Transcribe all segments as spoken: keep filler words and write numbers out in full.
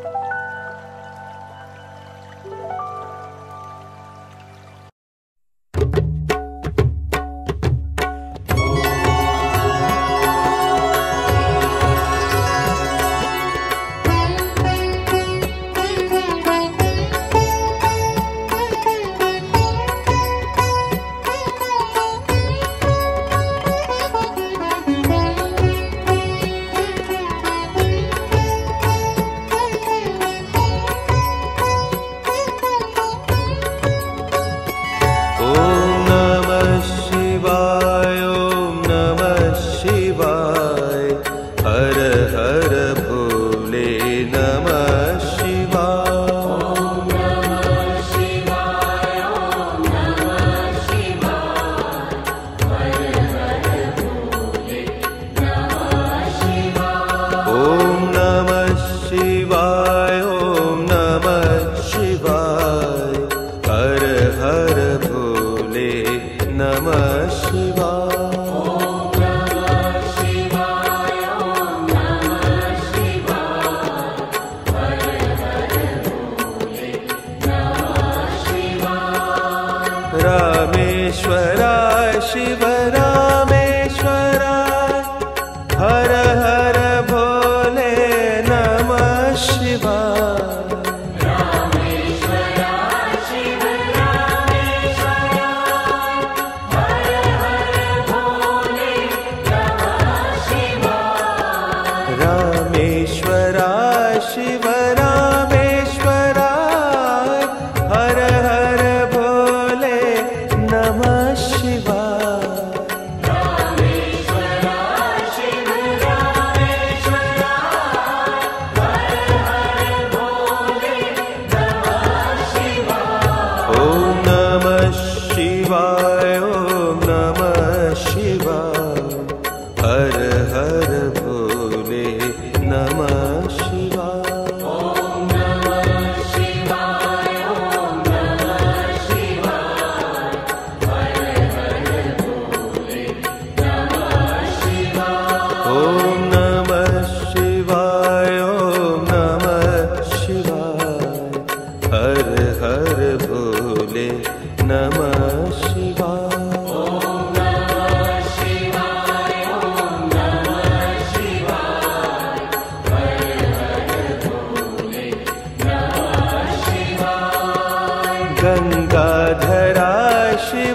रामेश्वराय शिव रामेश्वराय हर हर भोले नमः शिवाय। रामेश्वराय शिव रामेश्वराय हर हर भोले नमः शिवाय। रामेश्वराय शिव रामेश्वराय हर हर भोले नमः शिवाय। रामेश्वराय शिव रामेश्वराय हर हर भोले नमः शिवाय। ओम नमः शिवाय ओम नमः शिवाय हर हर भोले नमः शिवाय। ओम नमः शिवाय ओम नमः शिवाय हर हर भोले नमः शिवाय। ओम नमः शिवाय ओम नमः शिवाय हर हर भोले नमः शिवाय। ओम नमः शिवाय ओम नमः शिवाय हर हर भोले नमः शिवाय। गंगाधराय शिव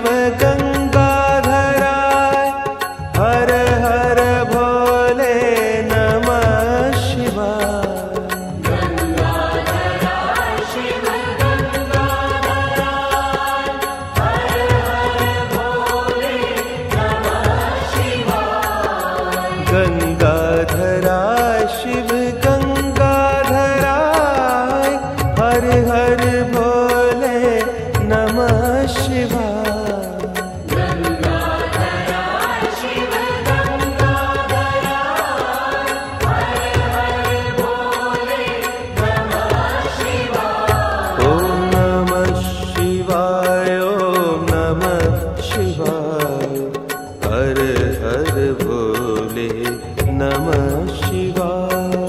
गंगाधराय हर हर भोले नमः शिवाय। गंगाधराय शिव गंगाधराय हर हर भोले नमः शिवाय। गंगाधराय शिव गंगाधराय हर हर भोले नमः शिवाय। गंगाधराय शिव गंगाधराय हर हर भोले नमः शिवाय। ओम नमः शिवाय ओम नमः शिवाय हर हर भोले नमः शिवाय।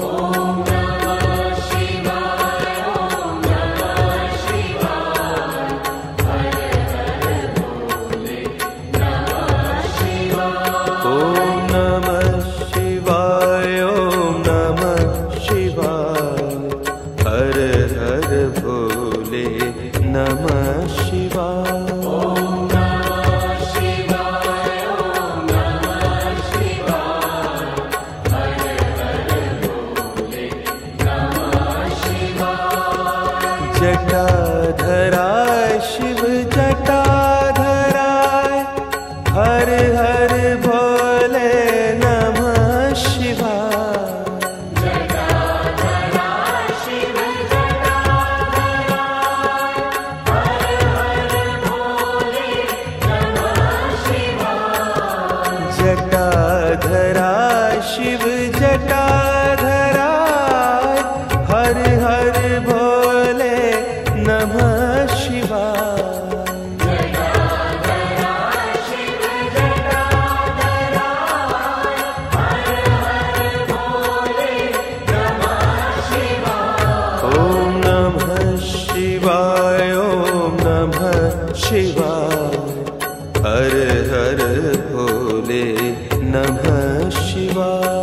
शिवाय। हर हर भोले नमः शिवाय।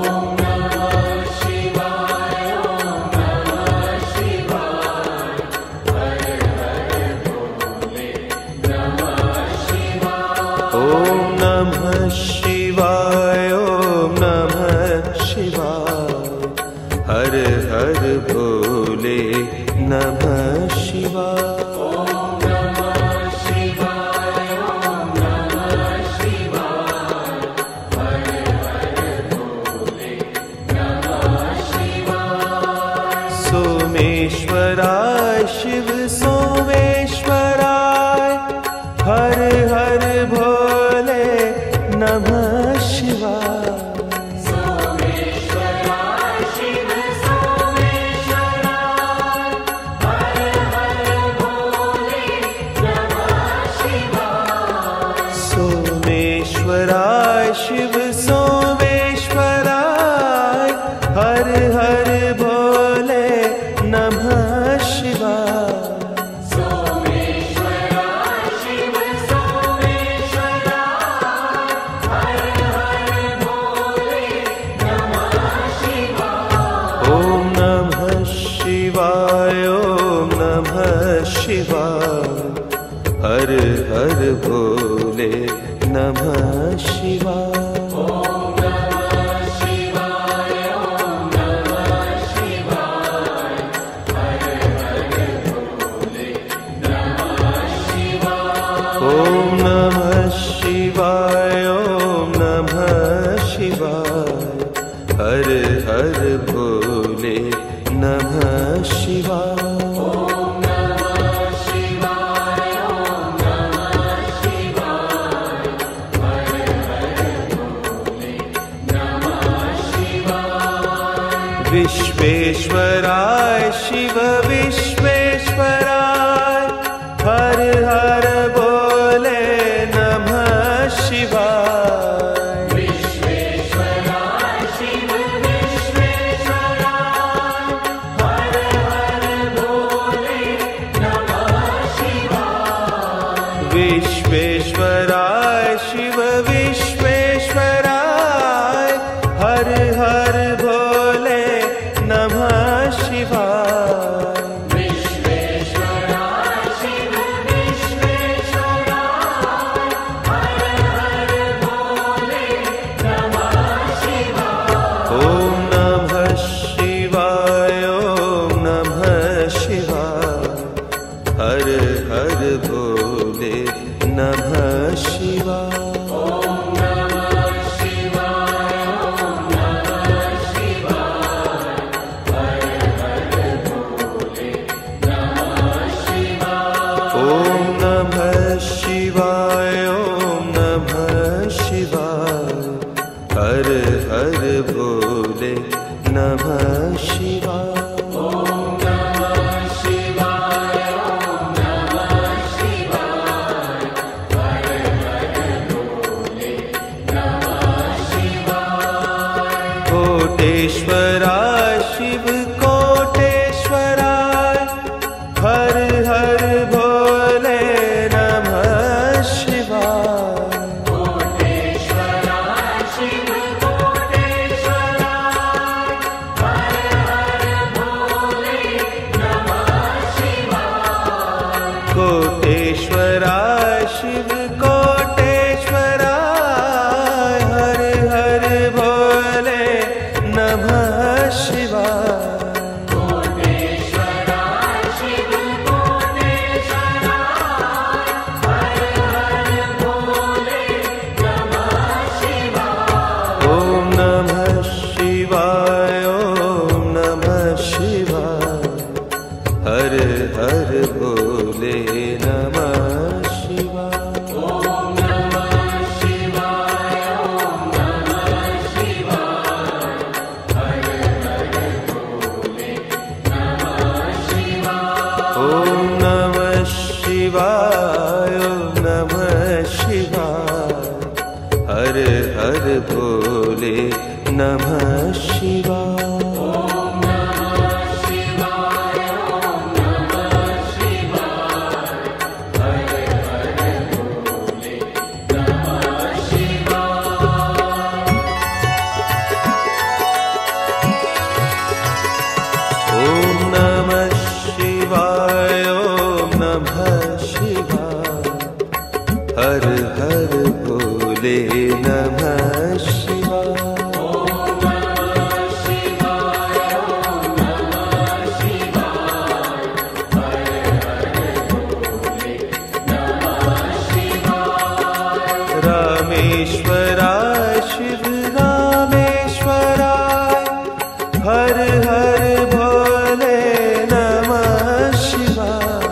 ओम नमः शिवाय। ओम नमः शिवाय। हर हर भोले नमः शिवाय। सोमेश्वराय शिव सोमेश्वराय। हर हर भोले नमः शिवाय। सोमेश्वराय शिव सोमेश्वराय। हर हर भोले नमः शिवाय। सोमेश्वराय शिव सोमेश्वराय। हर हर भोले नमः शिवाय। सोमेश्वराय शिव सोमेश्वराय। हर हर भोले नमः शिवाय। ओम नमः शिवाय। ओम नमः शिवाय। हर हर भोले नमः शिवाय। ओम नमः शिवाय। ओम नमः शिवाय। हर हर भोले नमः शिवाय। विश्वेश्वराय शिव विश्वेश्वराय। हर हर भोले नमः शिवाय। विश्वेश्वराय शिव विश्वेश्वराय। हर हर भोले नमः शिवाय। विश्वेश्वराय शिव विश्वेश्वराय। हर हर भोले नमः शिवाय। विश्वेश्वराय शिव विश्वेश्वराय। हर हर भोले नमः शिवाय। ओम नमः शिवाय। ओम नमः शिवाय। हर हर भोले नमः शिवाय। ओम नमः शिवाय। ओम नमः शिवाय। हर हर भोले नमः शिवाय। कोटेश्वराय शिव कोटेश्वराय। हर हर भोले नमः शिवाय। कोटेश्वराय शिव कोटेश्वराय। हर हर भोले नमः शिवाय। कोटेश्वराय शिव कोटेश्वराय। हर हर भोले नमः शिवाय। कोटेश्वराय शिव कोटेश्वराय। हर हर भोले नमः शिवाय। ओम नमः शिवाय। ओम नमः शिवाय। हर हर भोले नमः शिवाय। ओम नमः शिवाय। ओम नमः शिवाय। हर हर भोले नमः शिवाय। ओम नमः शिवाय। ओम नमः शिवाय। हर हर भोले नमः शिवाय। ओम नमः शिवाय। ओम नमः शिवाय। हर नमः शिवाय। रामेश्वराय शिव रामेश्वराय हर हर भोले नमः शिवाय।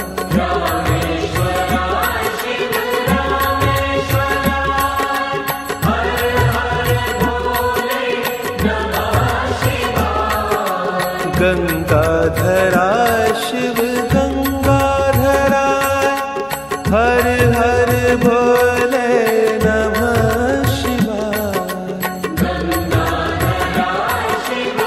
रामेश्वराय शिव रामेश्वराय हर हर भोले नमः शिवाय। गंगाधराय शिव गंगाधराय हर हर भोले नमः शिवाय। गंगाधराय शिव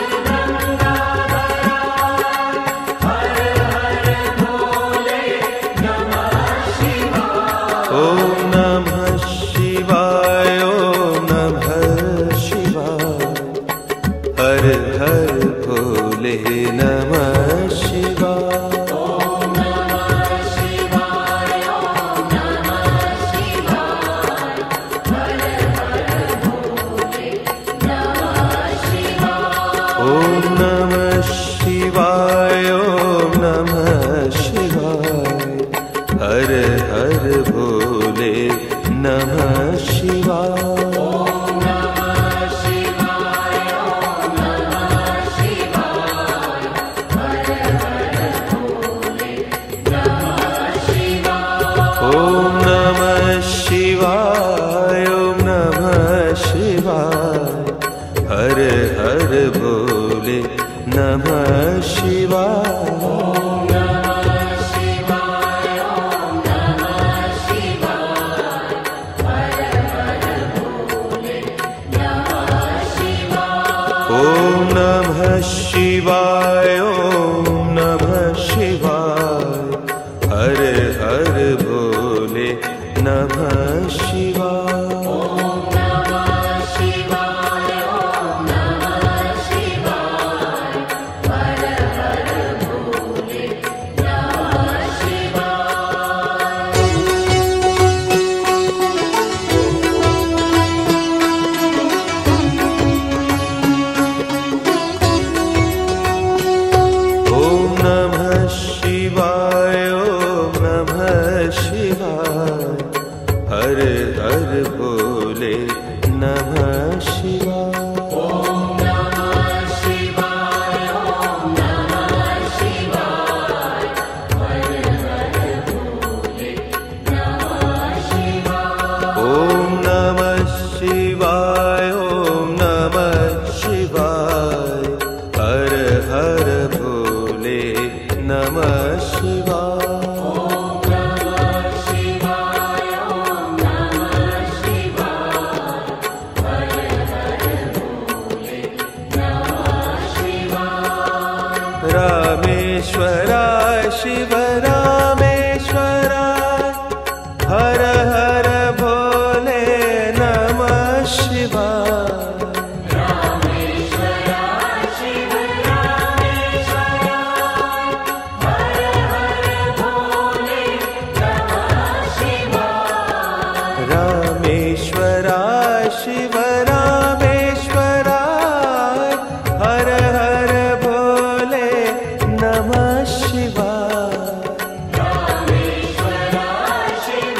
गंगाधराय हर हर भोले नमः शिवाय। ओम नमः शिवाय ओम नमः शिवाय हर हर भोले नमः शिवाय। ओम नमः शिवाय ओम नमः शिवाय हर हर भोले नमः शिवाय। ओम नमः शिवाय ओम नमः शिवाय हर हर भोले नमः शिवाय। ओम नमः शिवाय ओम नमः शिवाय हर हर भोले नमः शिवाय। ओम नमः शिवाय ओम नमः शिवाय हर हर भोले नमः शिवाय। ओम नमः शिवाय ओम नमः शिवाय हर हर भोले नमः शिवाय। ओम नमः शिवाय ओम नमः शिवाय हर हर भोले नमः शिवाय। ओम नमः शिवाय ओम नमः शिवाय हर हर भोले नमः शिवाय। ओम नमः शिवाय ओम नमः शिवाय हर हर भोले नमः शिवाय। ओम नमः शिवाय ओम नमः शिवाय हर हर भोले नमः शिवाय। ओम नमः शिवाय ओम नमः शिवाय हर हर भोले नमः शिवाय। ओम नमः शिवाय ओम नमः शिवाय हर हर भोले नमः शिवाय। रामेश्वराय शिव रामेश्वराय हर हर भोले नमः शिवाय। रामेश्वराय शिव रामेश्वराय हर हर भोले नमः शिवाय। रामेश्वराय शिव रामेश्वराय हर हर भोले नमः शिवाय। रामेश्वराय शिव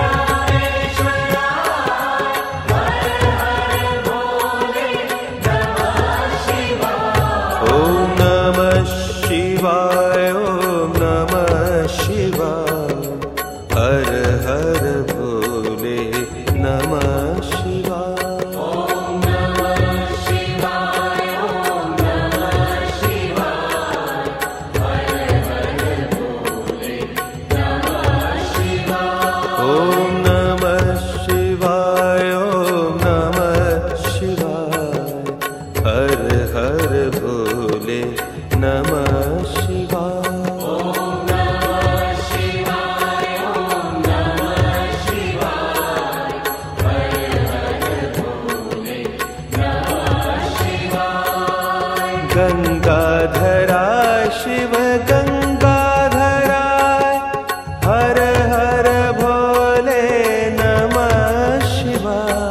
रामेश्वराय हर हर भोले नमः शिवाय। ओम नमः शिवाय ओम नमः शिवाय हर हर भोले नमः शिवाय। ओम नमः शिवाय ओम नमः शिवाय हर हर भोले नमः शिवाय। ओम नमः शिवाय ओम नमः शिवाय हर हर भोले नमः शिवाय। ओम नमः शिवाय ओम नमः शिवाय हर हर भोले नमः शिवाय। गंगाधराय शिव गंगाधराय हर हर भोले नमः शिवाय।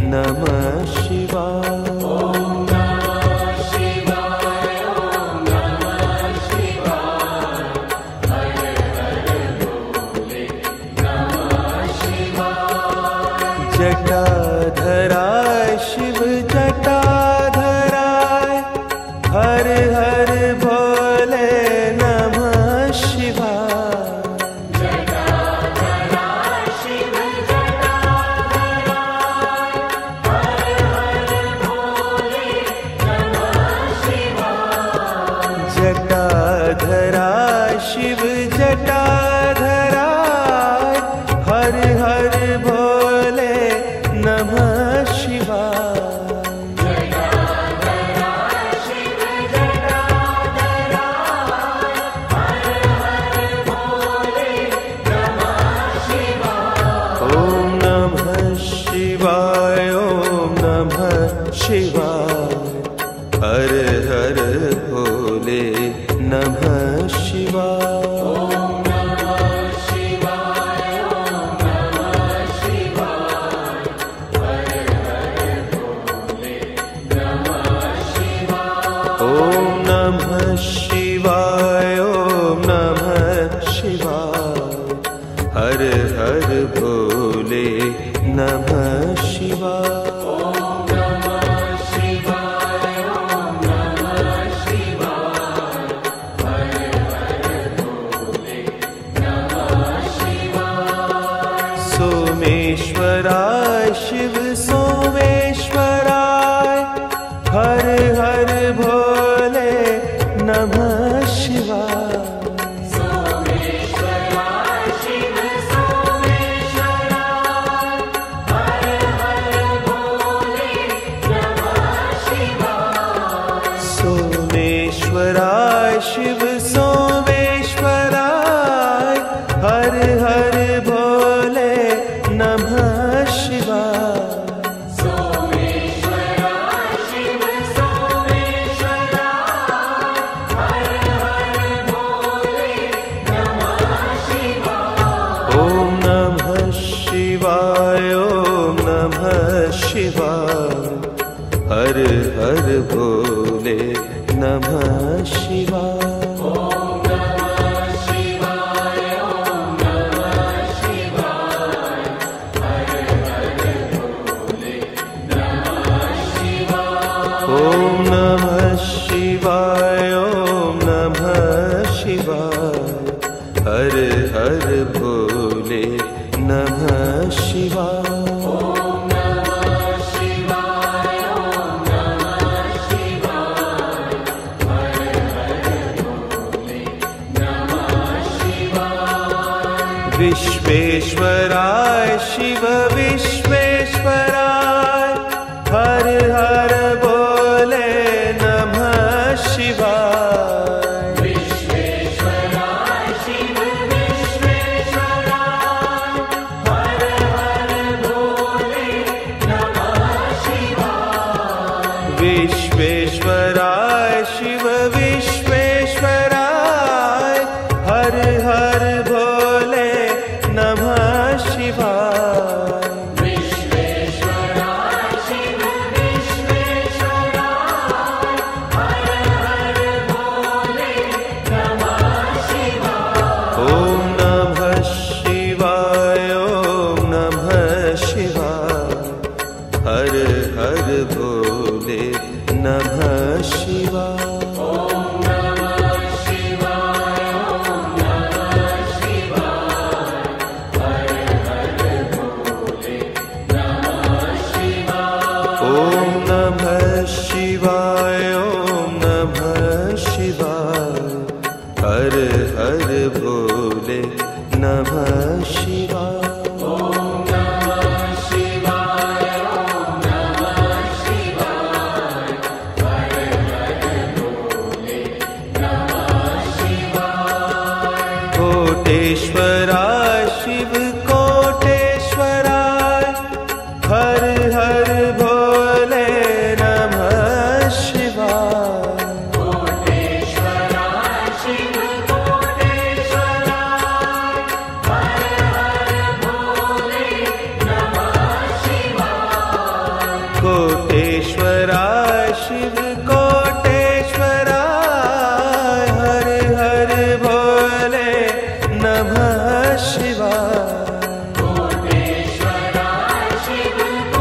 नमः शिवाय। जटाधराय शिव जटाधराय, हर हर भोले नमः शिवाय। जटाधराय शिव जटाधराय, हर हर भोले नमः शिवाय। जटाधराय शिव जटाधराय, हर हर भोले नमः शिवाय। जटाधराय शिव जटाधराय, हर हर भोले नमः शिवाय। ओम नमः शिवाय, ओम नमः शिवाय, हर हर भोले नमः शिवाय। ओम नमः शिवाय, ओम नमः शिवाय, हर हर भोले नमः शिवाय। सोमेश्वराय शिव सोमेश्वराय, हर हर भोले नमः शिवाय। सोमेश्वराय शिव सोमेश्वराय, हर हर भोले नमः शिवाय। सोमेश्वराय शिव सोमेश्वराय, हर हर भोले नमः शिवाय। सोमेश्वराय शिव सोमेश्वराय, हर हर भोले नमः शिवाय। ओम नमः शिवाय, ओम नमः शिवाय, हर हर भोले नमः शिवाय। ओम नमः शिवाय, ओम नमः शिवाय, हर हर भोले नमः शिवाय। विश्वेश्वराय शिव विश्वेश्वराय, हर हर भोले नमः शिवाय। विश्वेश्वराय शिव विश्वेश्वराय, हर हर भोले नमः शिवाय। विश्वेश्वराय शिव विश्वेश्वराय, हर हर भोले नमः शिवाय। विश्वेश्वराय शिव विश्वेश्वराय, हर हर भोले नमः शिवाय। ओम नमः शिवाय, ओम नमः शिवाय, हर हर भोले नमः शिवाय। ओम नमः शिवाय, ओम नमः शिवाय, हर हर भोले नमः शिवाय। कोटेश्वराय शिव कोटेश्वराय हर हर भोले नमः शिवाय। कोटेश्वराय शिव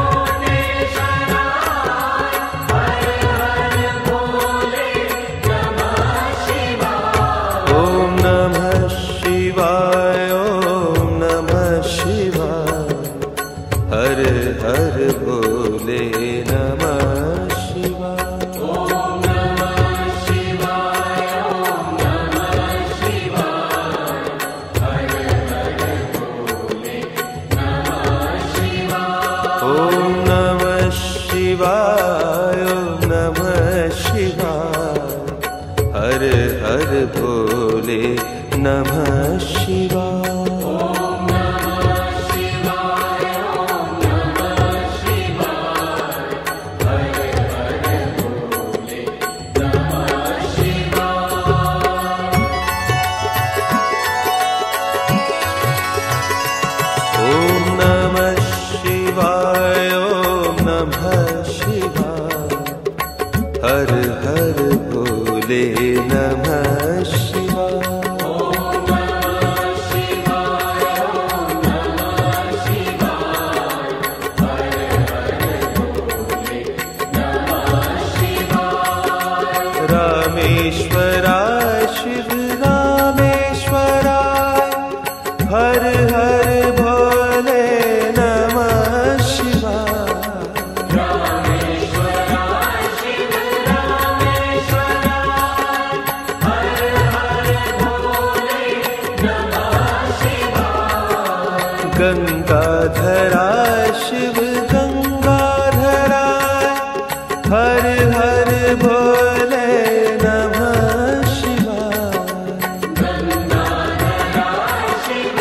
कोटेश्वराय हर हर भोले नमः शिवाय। ओम नमः शिवाय ओम नमः शिवाय हर हर भोले नमः शिवाय। ओम नमः शिवाय ओम नमः शिवाय हर हर भोले नमः शिवाय। ओम नमः शिवाय ओम नमः शिवाय हर हर भोले नमः शिवाय। ओम नमः शिवाय ओम नमः शिवाय हर हर भोले नमः शिवाय। ओम नमः शिवाय ओम नमः शिवाय हर हर भोले नमः शिवाय। ओम नमः शिवाय ओम नमः शिवाय हर हर भोले नमः शिवाय। रामेश्वराय शिव रामेश्वराय हर हर भोले नमः शिवाय। रामेश्वराय शिव रामेश्वराय हर हर भोले नमः शिवाय। गंगाधराय शिव गंगाधराय हर हर भोले नमः शिवाय। गंगाधराय शिव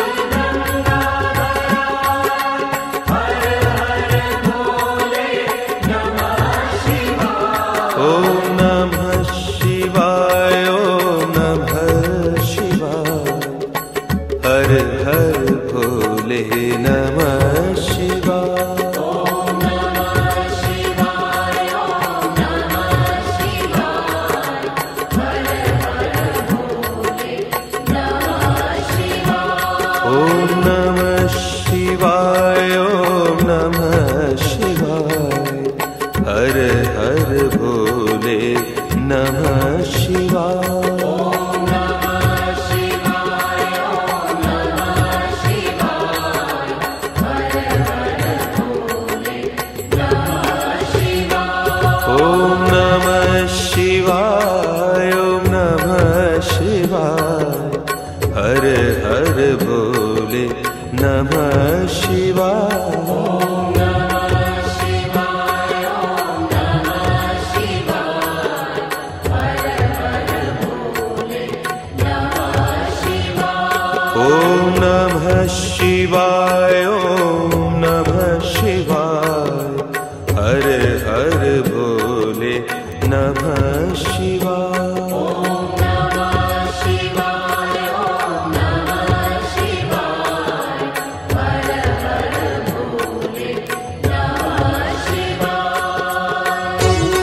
गंगाधराय हर हर भोले नमः शिवाय। ओम नमः शिवाय ओम नमः शिवाय हर हर भोले नमः शिवाय। ओम नमः शिवाय ओम नमः शिवाय हर हर भोले नमः शिवाय। ओम नमः शिवाय ओम नमः शिवाय हर हर भोले नमः शिवाय। ओम नमः शिवाय ओम नमः शिवाय हर हर भोले नमः शिवाय। ओम नमः शिवाय ओम नमः शिवाय हर हर भोले नमः शिवाय। ओम नमः शिवाय ओम नमः शिवाय हर हर भोले नमः शिवाय। ओम नमः शिवाय ओम नमः शिवाय हर हर भोले नमः शिवाय। ओम नमः शिवाय ओम नमः शिवाय हर हर भोले नमः शिवाय।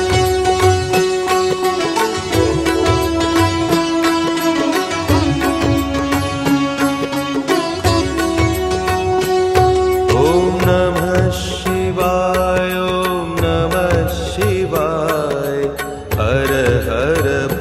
ओम नमः शिवाय ओम नमः शिवाय हर हर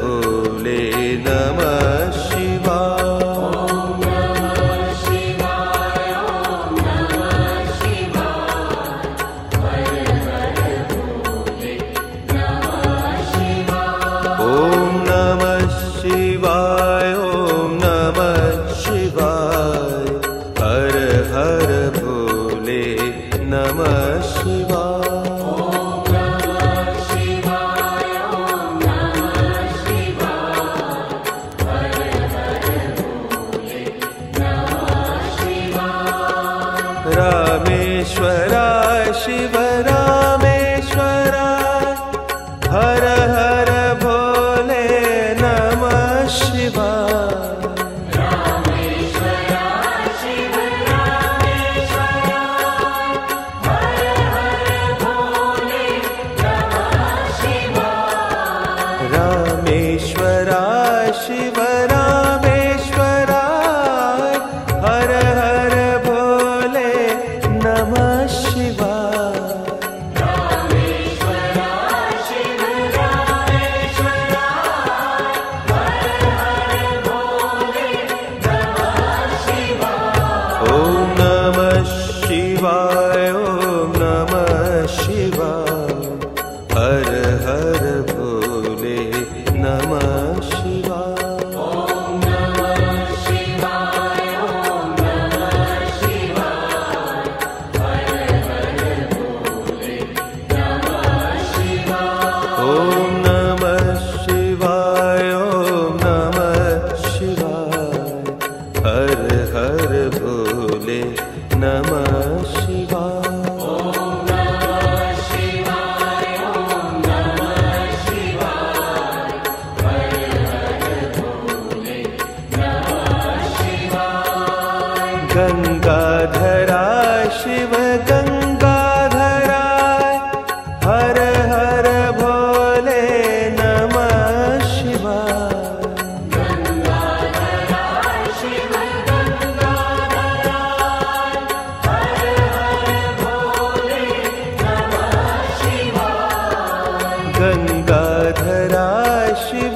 गंगाधरा शिव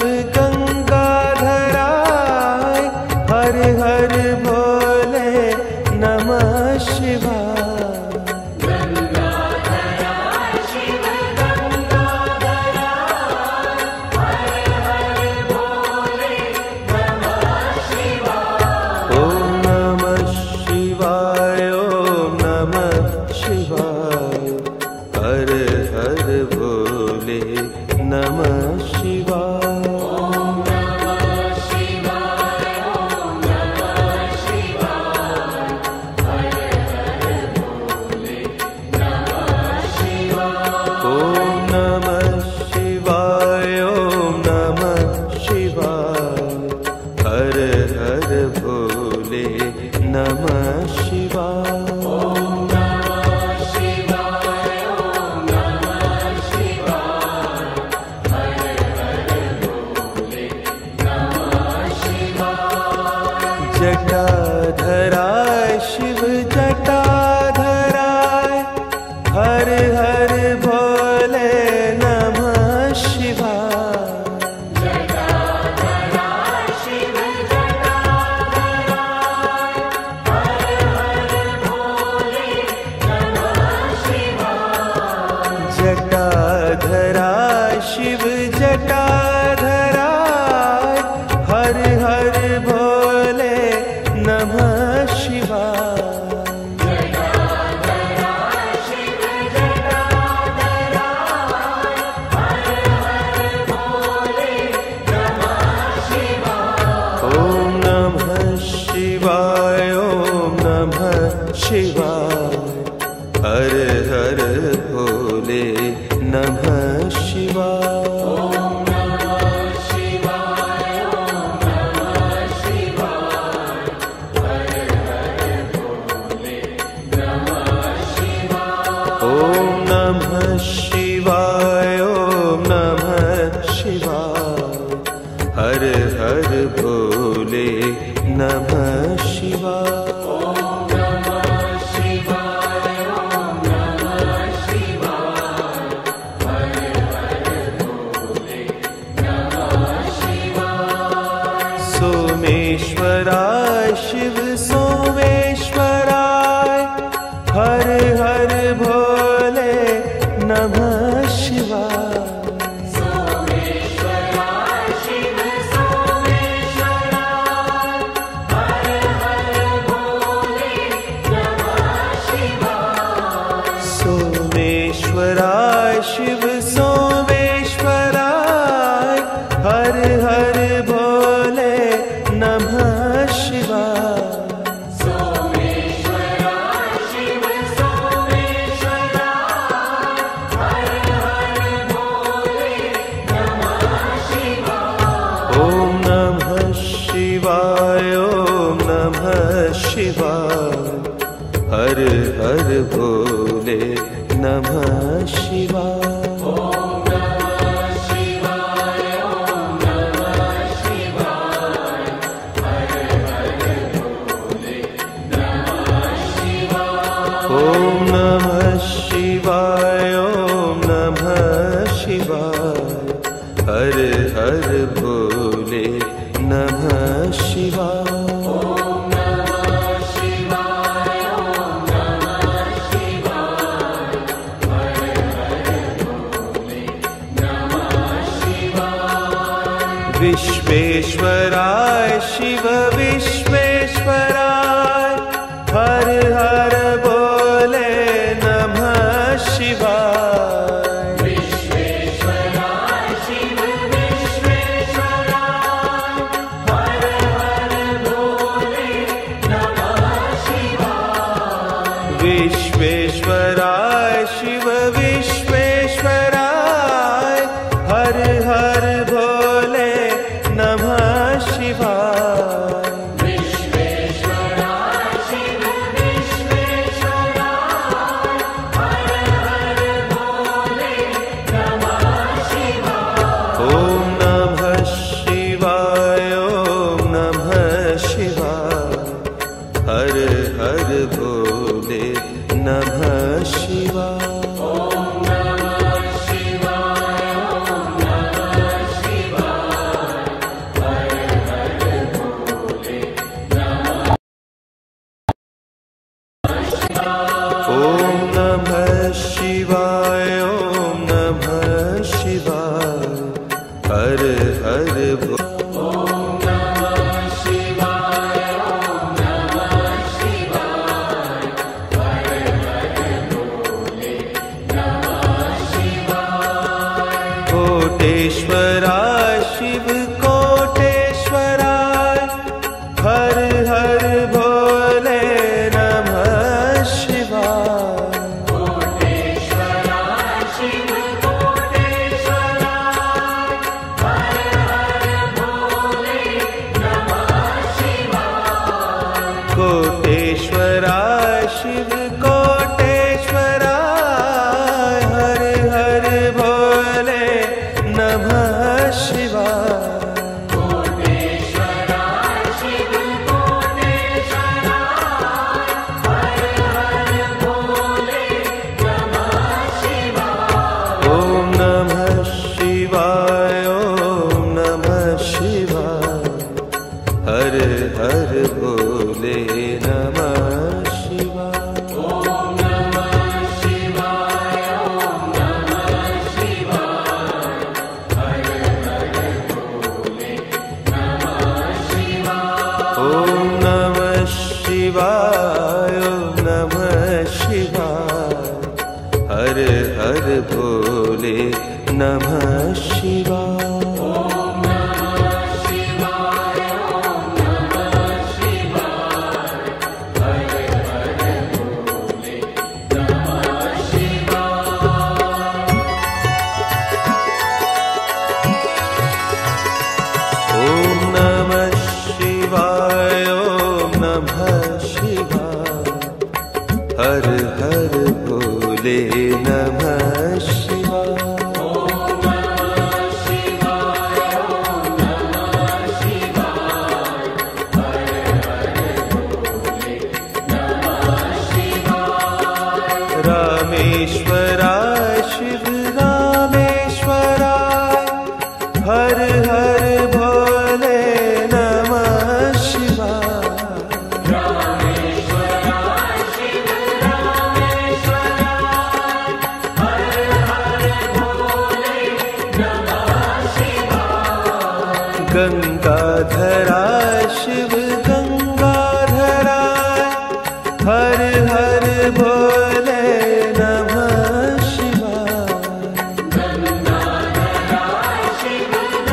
गंगाधराय, हर हर भोले नमः शिवाय। गंगाधरा शिव गंगाधरा, हर हर भोले नमः शिवाय। ओम नमः शिवाय, ओम नमः शिवाय, हर हर भोले नमः शिवाय। ओम नमः शिवाय, ओम नमः शिवाय, हर हर भोले नमः शिवाय। ओम नमः शिवाय, ओम नमः शिवाय, हर हर भोले नमः शिवाय। ओम नमः शिवाय, ओम नमः शिवाय, हर हर भोले नमः शिवाय। जटाधरा शिव जटाधराय, हर हर भोले नमः शिवाय। जटाधरा शिव जटाधराय, हर हर भोले नमः शिवाय। जटाधरा शिव जटाधराय, हर हर भोले नमः शिवाय। जटाधरा शिव जटाधराय, हर हर भोले नमः शिवाय। ओम नमः शिवाय, ओम नमः शिवाय, हर हर भोले नमः शिवाय। ओम नमः शिवाय, ओम नमः शिवाय, हर हर भोले नमः शिवाय। ओम नमः शिवाय, ओम नमः शिवाय, हर हर भोले नमः शिवाय। ओम नमः शिवाय, ओम नमः शिवाय, हर हर भोले नमः शिवाय। सोमेश्वराय शिव सोमेश्वराय, हर हर भोले नमः शिवाय। सोमेश्वराय शिव सोमेश्वराय, हर हर भोले नमः शिवाय। सोमेश्वराय शिव सोमेश्वराय, हर हर भोले नमः शिवाय। सोमेश्वराय शिव सोमेश्वराय, हर हर भोले नमः शिवाय। ओम नमः शिवाय, ओम नमः शिवाय, हर हर भोले नमः शिवाय। ओम नमः शिवाय, ओम नमः शिवाय, हर हर भोले नमः शिवाय। ओम नमः शिवाय, ओम नमः शिवाय, हर हर भोले नमः शिवाय। ओम नमः शिवाय, ओम नमः शिवाय, हर हर भोले नमः शिवाय। विश्वेश्वराय शिव विश्वेश्वराय, हर हर भोले नमः शिवाय। विश्वेश्वराय शिव विश्वेश्वराय, हर हर भोले नमः शिवाय। विश्वेश्वराय शिव विश्वेश्वराय, हर हर भोले नमः शिवाय। विश्वेश्वराय कोटेश्वराय शिव कोटेश्वराय हर हर भोले नमः शिवाय। कोटेश्वराय शिव कोटेश्वराय हर हर भोले नमः शिवाय। कोटेश्वराय शिव कोटेश्वराय हर हर भोले नमः शिवाय। कोटेश्वराय शिव कोटेश्वराय हर हर भोले नमः शिवाय। ओम नमः शिवाय ओम नमः शिवाय हर हर भोले नमः शिवाय। ओम नमः शिवाय ओम नमः शिवाय हर हर भोले नमः शिवाय। ओम नमः शिवाय ओम नमः शिवाय हर हर भोले नमः शिवाय। ओम नमः शिवाय ओम नमः शिवाय हर हर भोले नमः शिवाय। ओम नमः शिवाय ओम नमः शिवाय हर हर भोले नमः शिवाय। ओम नमः शिवाय ओम नमः शिवाय हर हर भोले नमः शिवाय। रामेश्वराय शिव रामेश्वराय हर हर भोले नमः शिवाय। रामेश्वराय शिव रामेश्वराय हर हर भोले नमः शिवाय। गंगाधराय शिव गंगाधराय हर हर भोले नमः शिवाय। गंगाधराय शिव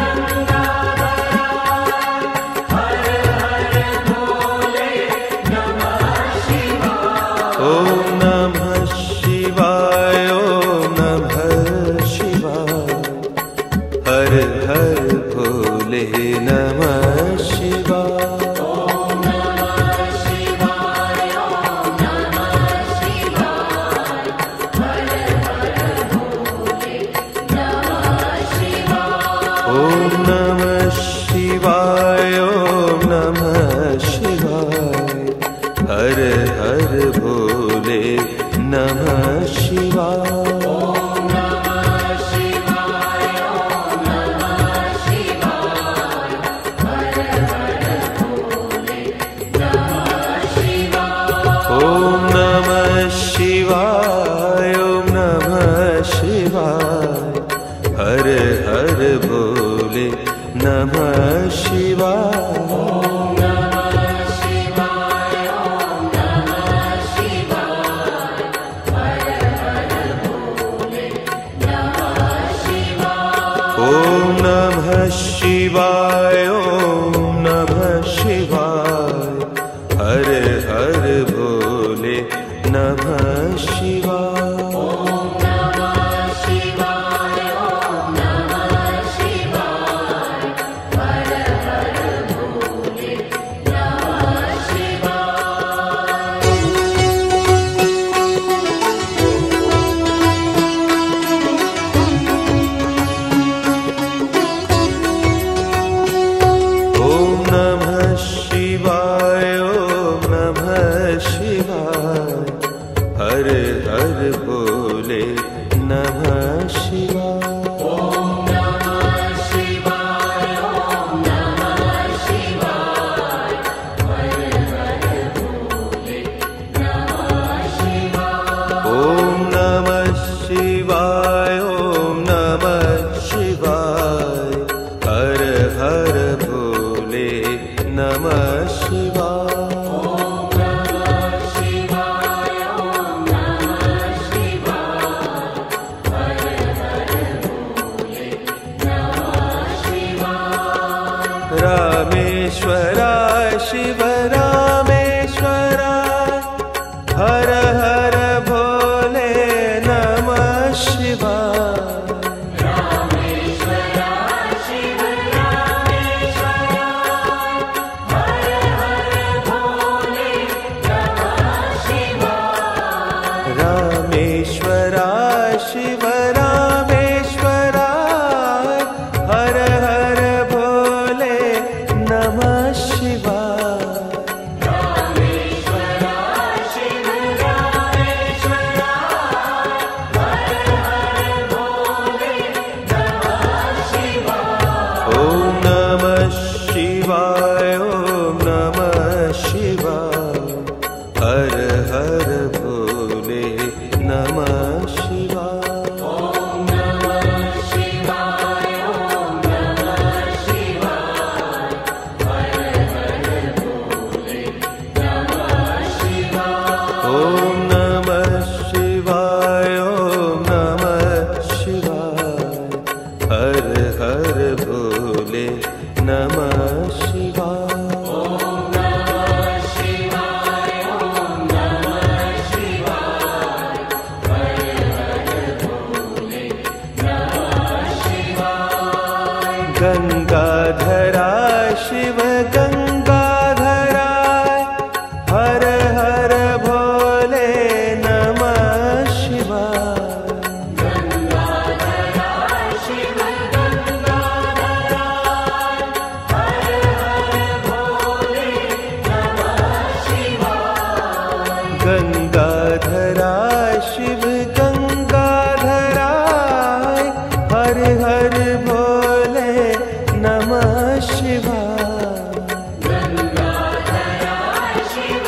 गंगाधराय हर हर भोले नमः शिवाय। ओम नमः शिवाय ओम नमः शिवाय हर हर भोले नमः शिवाय। ओम नमः शिवाय ओम नमः शिवाय हर हर भोले नमः शिवाय। ओम नमः शिवाय ओम नमः शिवाय हर हर भोले नमः शिवाय। ओम नमः शिवाय ओम नमः शिवाय हर हर भोले नमः शिवाय। ओम नमः शिवाय ओम नमः शिवाय हर हर भोले नमः शिवाय। ओम नमः शिवाय ओम नमः शिवाय हर हर भोले नमः शिवाय। ओम नमः शिवाय ओम नमः शिवाय हर हर भोले नमः शिवाय। ओम नमः शिवाय ओम नमः शिवाय हर हर भोले नमः शिवाय। ओम गंगाधरा शिव गंगाधराय हर हर भोले नमः शिवाय। गंगाधरा शिव गंगाधराय हर हर भोले नमः शिवाय। गंगाधरा शिव गंगाधराय हर हर भोले नमः शिवाय। गंगाधरा शिव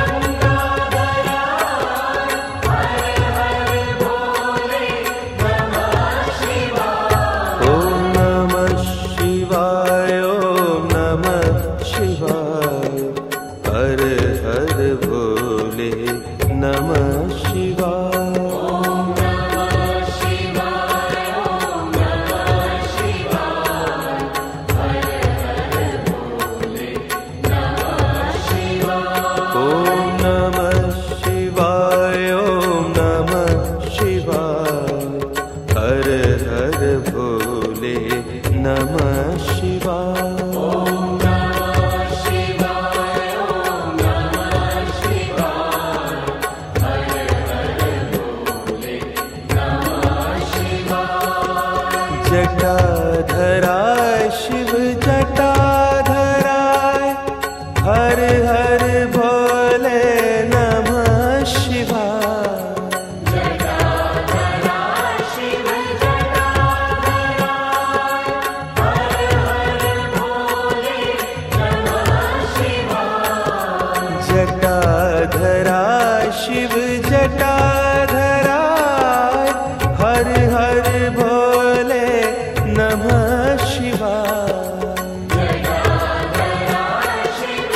गंगाधराय हर हर भोले नमः शिवाय। ओम नमः शिवाय ओम नमः शिवाय हर हर भोले नमः शिवाय। ओम नमः शिवाय ओम नमः शिवाय हर हर भोले नमः शिवाय। ओम नमः शिवाय ओम नमः शिवाय हर हर भोले नमः शिवाय। ओम नमः शिवाय ओम नमः शिवाय हर हर भोले नमः शिवाय। जटाधरा शिव जटाधराय हर हर भोले नमः शिवाय। जटाधरा शिव जटाधराय हर हर भोले नमः शिवाय। जटाधरा शिव जटाधराय हर हर भोले नमः शिवाय। जटाधरा शिव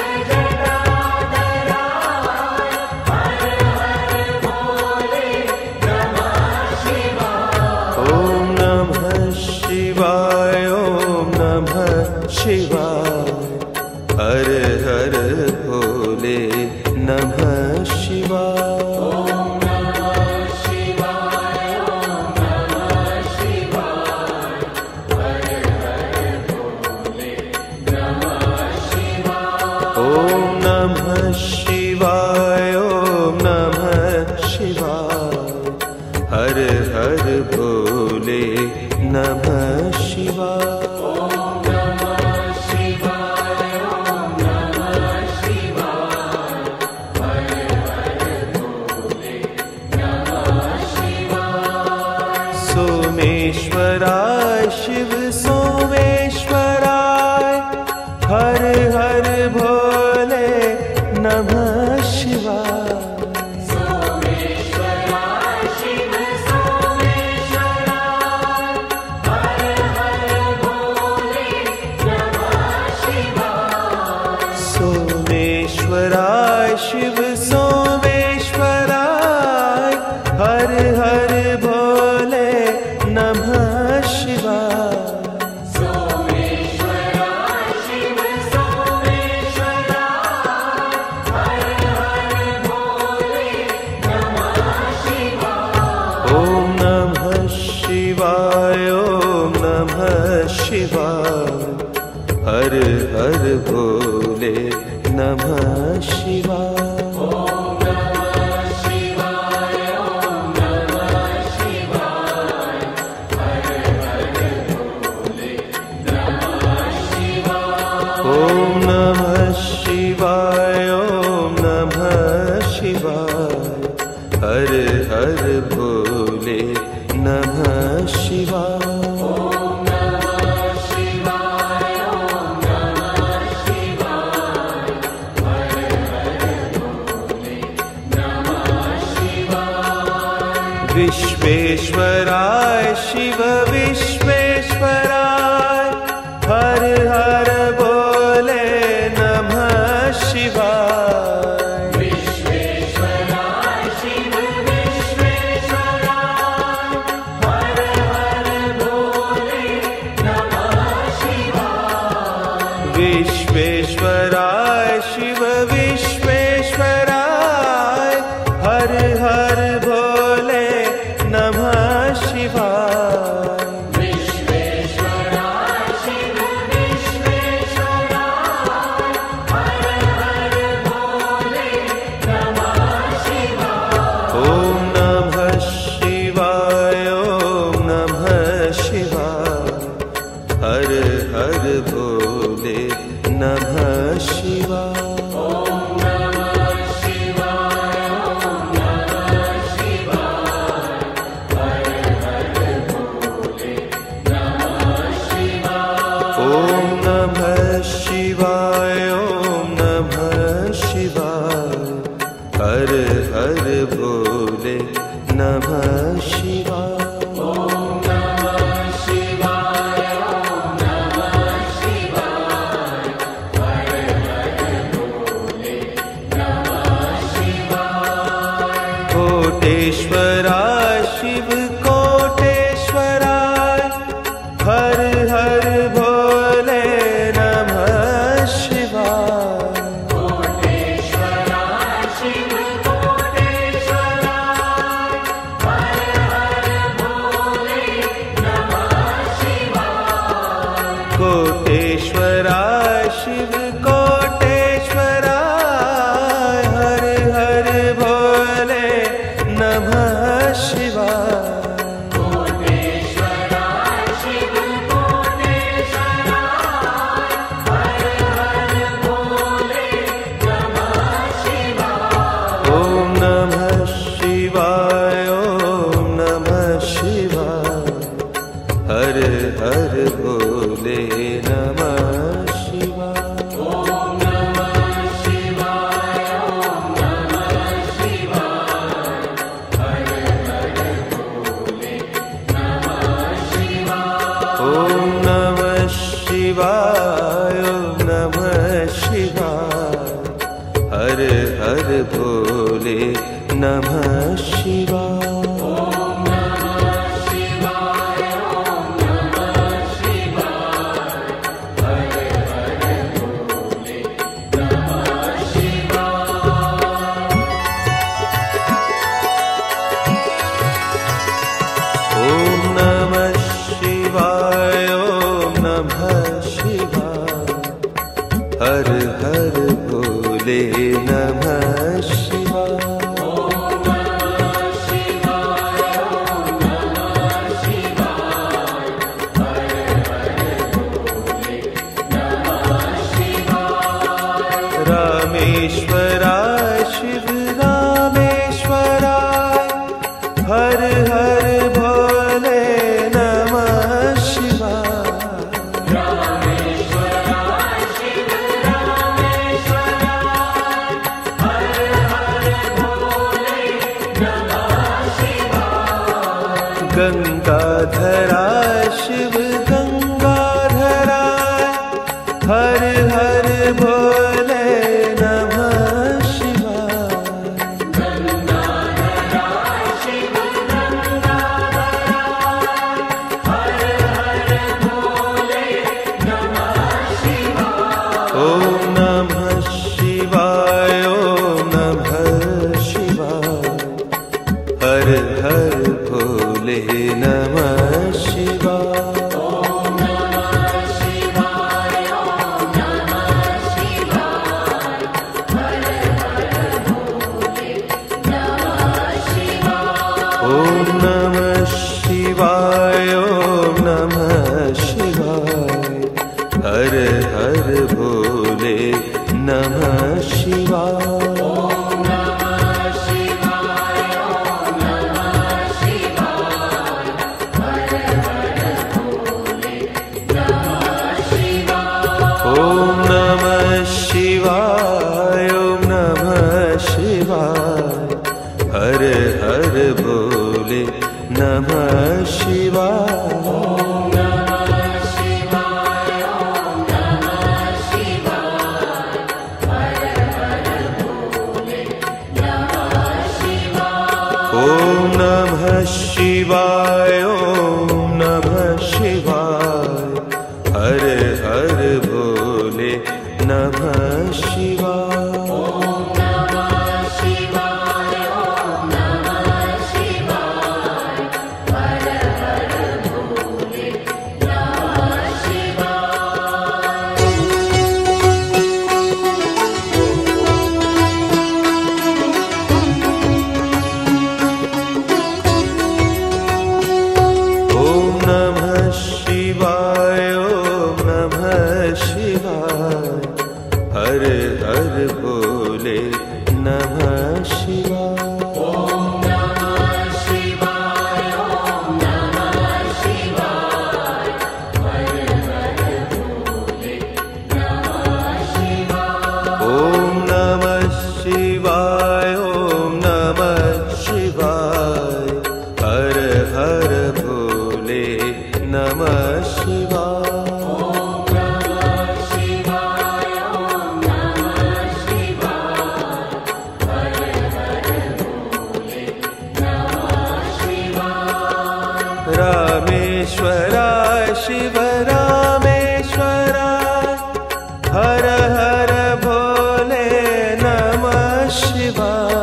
जटाधराय हर हर भोले नमः शिवाय। ओम नमः शिवाय ओम नमः शिवाय हर हर भोले नमः शिवाय। ओम नमः शिवाय ओम नमः शिवाय हर हर भोले नमः शिवाय। ओम नमः शिवाय ओम नमः शिवाय हर हर भोले नमः शिवाय। ओम नमः शिवाय ओम नमः शिवाय हर हर भोले नमः शिवाय। सोमेश्वराय शिव सोमेश्वराय हर हर भोले नमः शिवाय। सोमेश्वराय शिव सोमेश्वराय हर हर भोले नमः शिवाय। सोमेश्वराय शिव सोमेश्वराय हर हर भोले नमः शिवाय। सोमेश्वराय शिव सोमेश्वराय हर हर भोले नमः शिवाय। ओम नमः शिवाय ओम नमः शिवाय हर हर भोले नमः शिवाय। ओम नमः शिवाय ओम नमः शिवाय हर हर भोले नमः शिवाय। ओम नमः शिवाय ओम नमः शिवाय हर हर भोले नमः शिवाय। ओम नमः शिवाय ओम नमः शिवाय हर हर भोले नमः शिवाय। विश्वेश्वराय शिव विश्वेश्वराय हर हर भोले नमः शिवाय। विश्वेश्वराय शिव विश्वेश्वराय हर हर भोले नमः शिवाय। विश्वेश्वराय शिव विश्वेश्वराय हर हर भोले नमः शिवाय। हर हर भोले नमः शिवाय। ओम नमः शिवाय, ओम नमः शिवाय, हर हर भोले नमः शिवाय। ओम नमः शिवाय, ओम नमः शिवाय, हर हर भोले नमः शिवाय। हर हर भोले नमः शिवाय। ओम नमः शिवाय, ओम नमः शिवाय, हर हर भोले नमः शिवाय। रामेश्वराय शिव रामेश्वराय, हर हर भोले नमः शिवाय। गंगाधराय शिव गंगाधराय, हर हर भोले नमः शिवाय। गंगाधराय शिव गंगाधराय, हर हर भोले नमः शिवाय। ओम नमः शिवाय, ओम नमः शिवाय, हर हर भोले नमः शिवाय। ओम नमः शिवाय, ओम नमः शिवाय, हर हर भोले नमः शिवाय। ओम नमः शिवाय, ओम नमः शिवाय, हर हर भोले नमः शिवाय। ओम नमः शिवाय, ओम नमः शिवाय, हर हर भोले नमः शिवाय। ओम नमः शिवाय, ओम नमः शिवाय, हर हर भोले नमः शिवाय। ओम नमः शिवाय, ओम नमः शिवाय, हर हर भोले नमः शिवाय। ओम नमः शिवाय, ओम नमः शिवाय, हर हर भोले नमः शिवाय। ओम नमः शिवाय, ओम नमः शिवाय, हर हर भोले नमः शिवाय। ओम नमः शिवाय, ओम नमः शिवाय, हर हर भोले नमः शिवाय। ओम नमः शिवाय, ओम नमः शिवाय, हर हर भोले नमः शिवाय। ओम नमः शिवाय, ओम नमः शिवाय, हर हर भोले नमः शिवाय। रामेश्वराय शिव रामेश्वराय, हर हर भोले नमः शिवाय।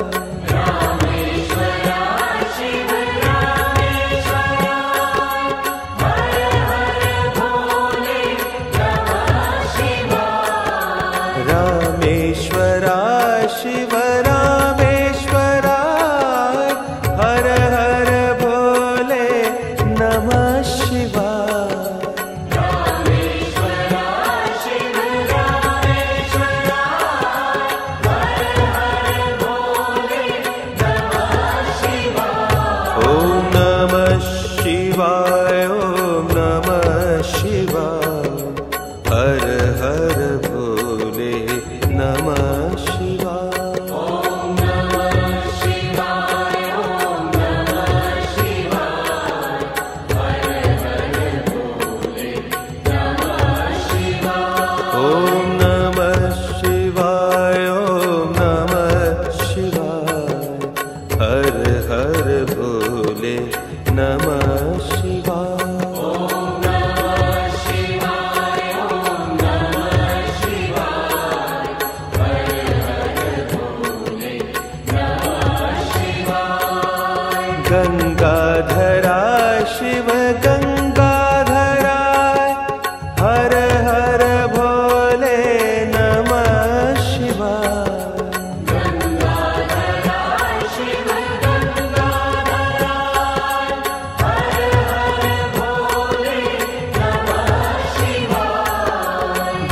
रामेश्वराय शिव रामेश्वराय, हर हर भोले नमः शिवाय। रामेश्वराय शिव रामेश्वराय, हर हर भोले नमः शिवाय। रामेश्वराय शिव रामेश्वराय, हर हर भोले नमः शिवाय। ओम नमः शिवाय, ओम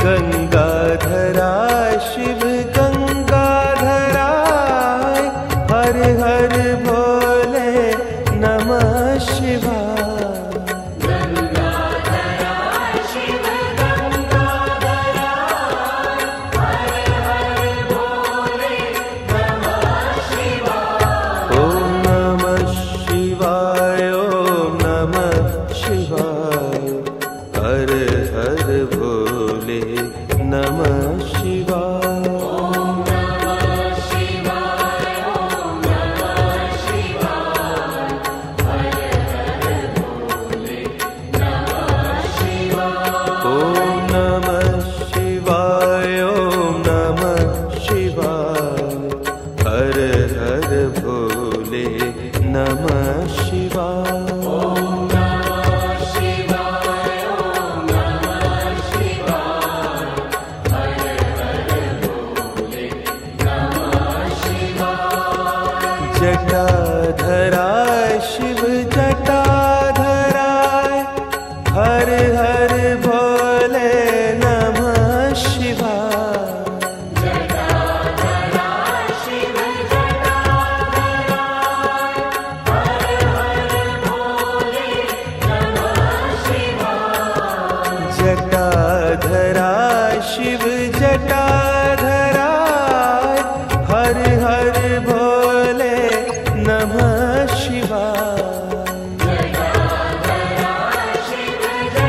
गंगाधरा शिव गंगाधराय, हर हर भोले नमः शिवाय। गंगाधरा शिव गंगाधराय, हर हर भोले नमः शिवाय। ओम नमः शिवाय, ओम नमः शिवाय, हर हर भोले नमः शिवाय। ओम नमः शिवाय, ओम नमः शिवाय, हर हर भोले नमः शिवाय। ओम नमः शिवाय, ओम नमः शिवाय, हर हर भोले नमः शिवाय। ओम नमः शिवाय, ओम नमः शिवाय, हर हर भोले नमः शिवाय। जटाधरा शिव जटाधराय, हर हर भोले नमः शिवाय। जटाधरा शिव जटाधराय, हर हर भोले नमः शिवाय। जटाधरा शिव जटाधराय, हर हर भोले नमः शिवाय। जटाधरा शिव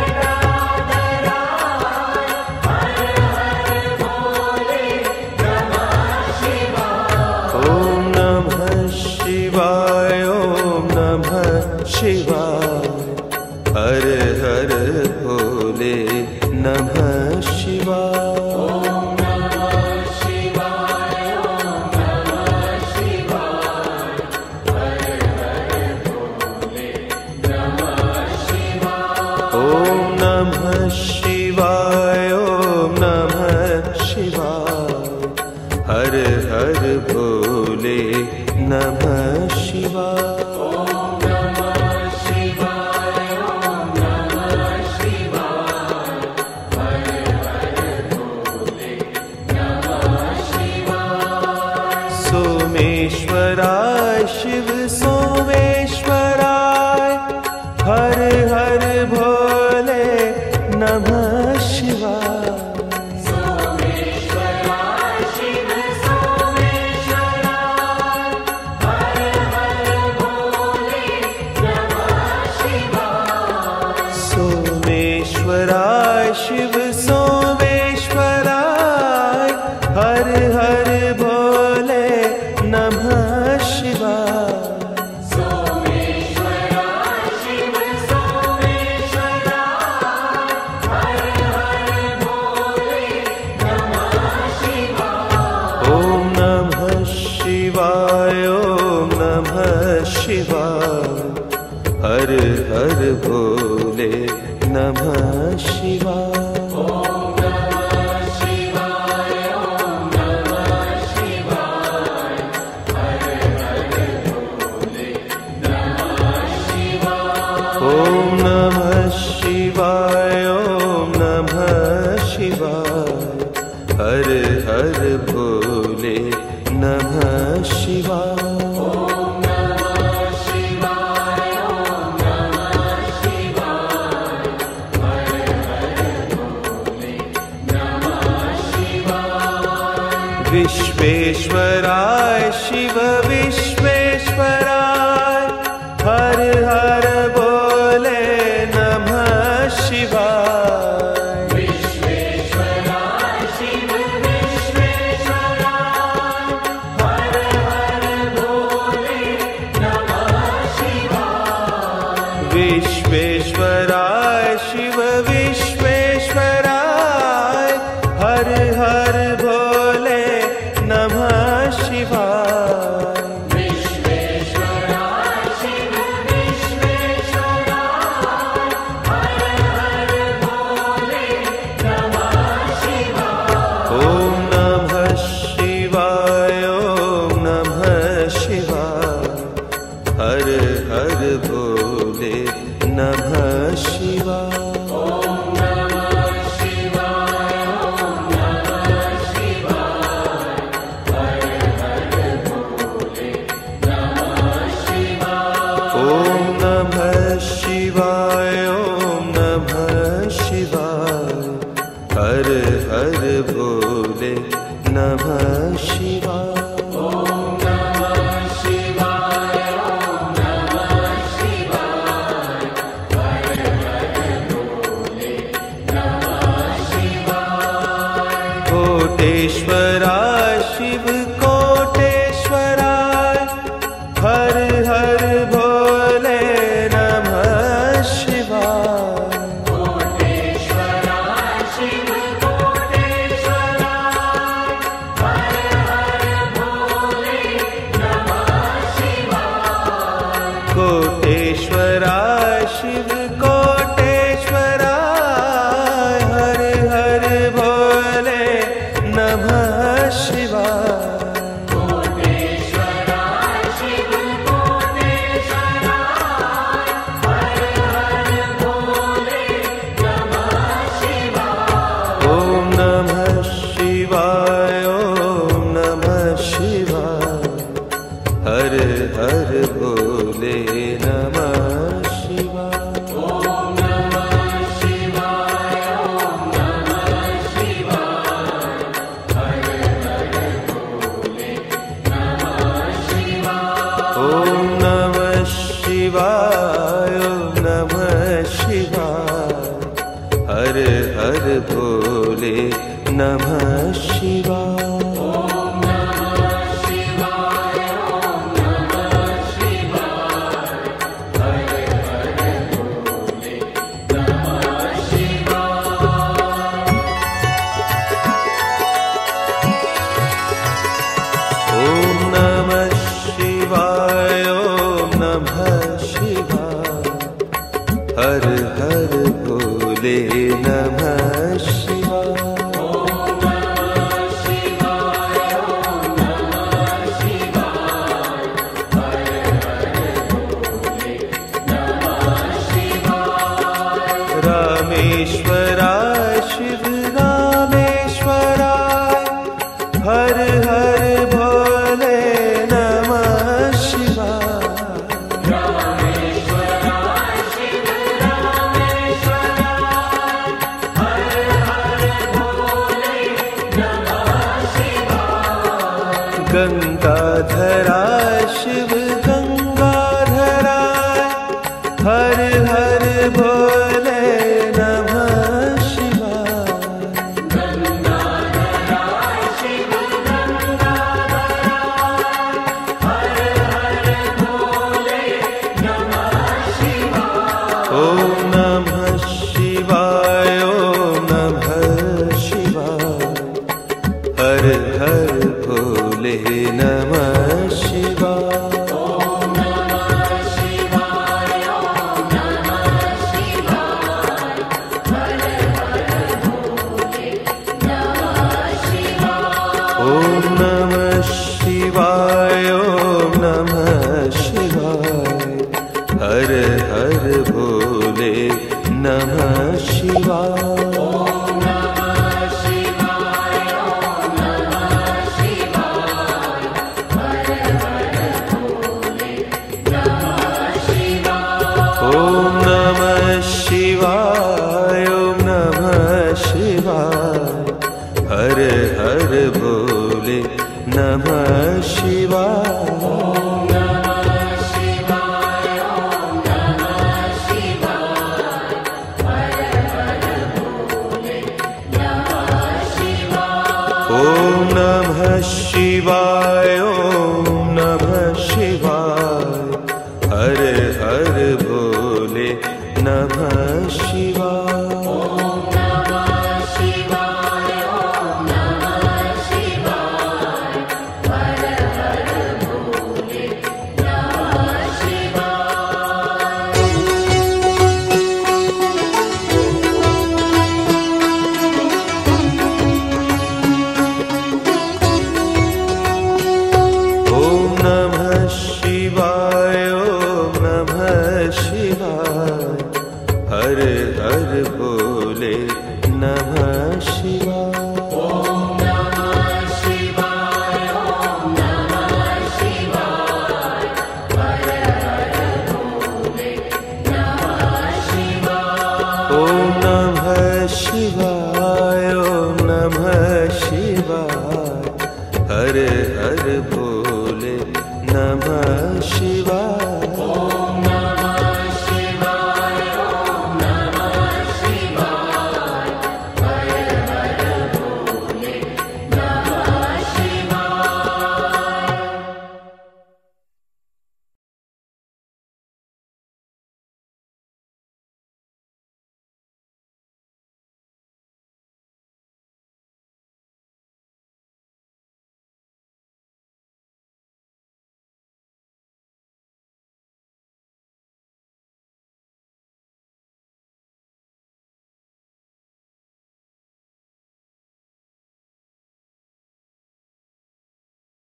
जटाधराय, हर हर भोले नमः शिवाय। ओम नमः शिवाय, ओम नमः शिवाय, हर हर भोले नमः शिवाय। ओम नमः शिवाय, ओम नमः शिवाय, हर हर भोले नमः शिवाय। ओम नमः शिवाय, ओम नमः शिवाय, हर हर भोले नमः शिवाय। ओम नमः शिवाय, ओम नमः शिवाय, हर हर भोले नमः शिवाय। सोमेश्वराय शिव सोमेश्वराय, हर हर भोले नमः शिवाय। सोमेश्वराय शिव सोमेश्वराय, हर हर भोले नमः शिवाय। सोमेश्वराय शिव सोमेश्वराय, हर हर भोले नमः शिवाय। सोमेश्वराय शिव सोमेश्वराय, हर हर भोले नमः शिवाय। ओम नमः शिवाय, ओम नमः शिवाय, हर हर भोले नमः शिवाय। ओम नमः शिवाय, ओम नमः शिवाय, हर हर भोले नमः शिवाय। ओम नमः शिवाय, ओम नमः शिवाय, हर हर भोले नमः शिवाय। ओम नमः शिवाय, ओम नमः शिवाय, हर हर भोले नमः शिवाय। विश्वेश्वराय शिव विश्वेश्वराय, हर हर भोले नमः शिवाय। विश्वेश्वराय शिव विश्वेश्वराय, हर हर भोले नमः शिवाय। विश्वेश्वराय शिव विश्वेश्वराय, हर हर भोले नमः शिवाय। विश्वेश्वराय शिव विश्वेश्वराय, हर हर भोले नमः शिवाय। ओम नमः शिवाय, ओम नमः शिवाय, हर हर भोले नमः शिवाय। ओम नमः शिवाय, ओम शिव कोटेश्वराय हर हर भोले नमः शिवाय। कोटेश्वराय शिव कोटेश्वराय हर हर भोले नमः शिवाय। कोटेश्वराय शिव कोटेश्वराय हर हर भोले नमः शिवाय। कोटेश्वराय शिव कोटेश्वराय हर हर भोले नमः शिवाय। ओम नमः शिवाय ओम नमः शिवाय हर हर भोले नमः शिवाय। ओम नमः शिवाय ओम नमः शिवाय हर हर भोले नमः शिवाय। ओम नमः शिवाय ओम नमः शिवाय हर हर भोले नमः शिवाय। ओम नमः शिवाय ओम नमः शिवाय हर हर भोले नमः शिवाय। ओम नमः शिवाय ओम नमः शिवाय हर हर भोले नमः शिवाय। ओम नमः शिवाय ओम नमः शिवाय हर हर भोले नमः शिवाय। रामेश्वराय शिव रामेश्वराय हर हर भोले नमः शिवाय। रामेश्वराय शिव रामेश्वराय हर हर भोले नमः शिवाय। गंगाधराय शिव गंगाधराय हर हर भोले नमः शिवाय। गंगाधराय शिव गंगाधराय हर हर भोले नमः शिवाय। ओम नमः शिवाय ओम नमः शिवाय हर हर भोले नमः शिवाय। ओम नमः शिवाय ओम नमः शिवाय हर हर भोले नमः शिवाय। ओम नमः शिवाय ओम नमः शिवाय हर हर भोले नमः शिवाय। ओम नमः शिवाय ओम नमः शिवाय हर हर भोले नमः शिवाय। ओम नमः शिवाय ओम नमः शिवाय हर हर भोले नमः शिवाय। ओम नमः शिवाय ओम नमः शिवाय हर हर भोले नमः शिवाय। ओम नमः शिवाय ओम नमः शिवाय हर हर भोले नमः शिवाय। ओम नमः शिवाय ओम नमः शिवाय हर हर भोले नमः शिवाय। ओम नमः शिवाय ओम नमः शिवाय हर हर भोले नमः शिवाय।